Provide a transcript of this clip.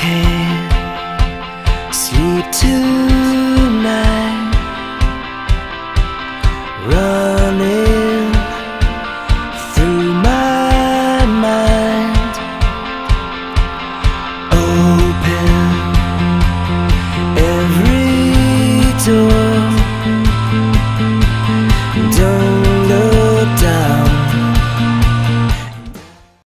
can't sleep tonight, running through my mind. Open every door,